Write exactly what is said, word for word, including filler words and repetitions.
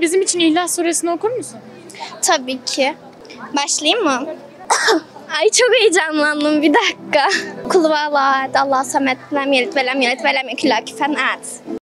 Bizim için İhlas Suresini okur musun? Tabii ki. Başlayayım mı? Ay çok heyecanlandım, bir dakika. Kul huvallahu ehad, Allahu samet, lem yelit ve lem yulet ve lem yekun lahu kufuven ahad.